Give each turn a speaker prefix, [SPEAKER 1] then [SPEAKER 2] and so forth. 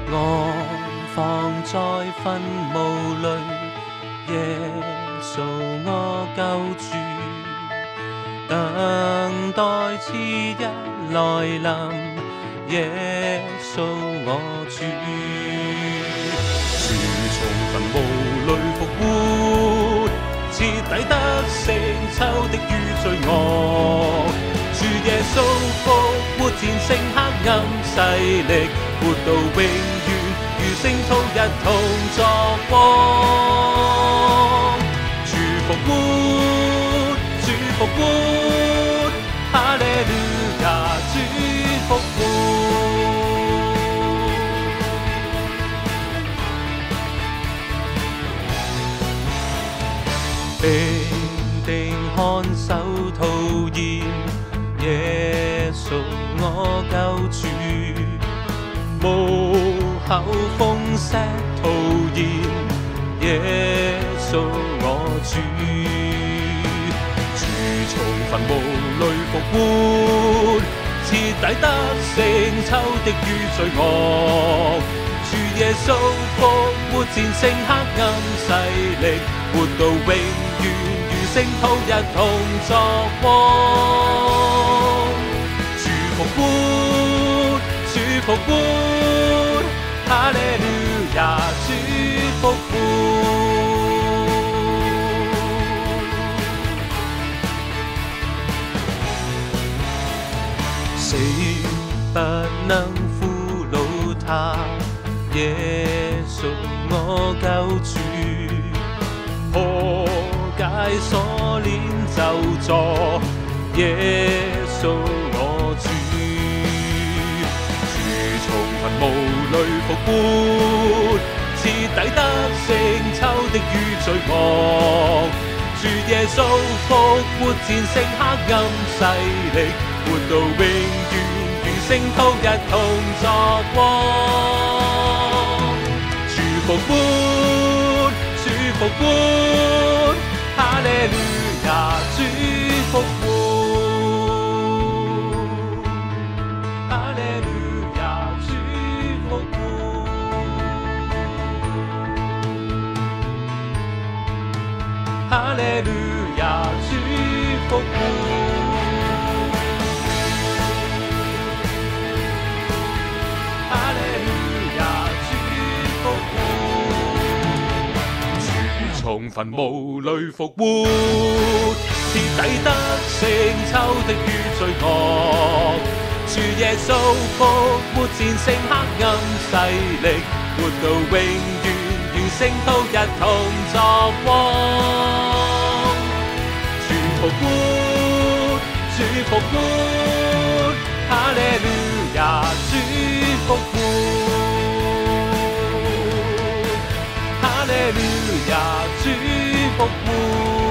[SPEAKER 1] 我放在墳墓裏，耶穌我救主，等待次日來臨，耶穌我主。主從墳墓裏復活，徹底得勝仇敵與罪惡。主耶穌復活戰勝黑暗勢力，活到永遠，與聖徒一同作王。主復活，主復活，哈利路亞，主復活。定定看守徒言，耶穌我救主，無口封石徒言，耶穌我主。主從墳墓裏復活，徹底得勝仇敵與罪惡。主耶穌復活戰勝黑暗勢力，活到永遠，與聖徒一同作王。主復活，主復活，哈利路亞，主復活。死不能俘虜他，耶穌我救主。破解鎖鏈咒詛，耶穌我主。主從墳墓裏復活，徹底得勝仇敵與罪惡。主耶穌復活戰勝黑暗勢力，活到永遠，與聖徒一同作王。主復活，主復活，哈利路亞，主復活，哈利路亞，主復活，哈利路亞，主復活。從墳墓裏復活，徹底得勝仇敵與罪惡。主耶穌復活戰勝黑暗勢力，活到永遠，與聖徒一同作王。主復活，主復活，哈利路亞，主復活。哈利路亞，主復活。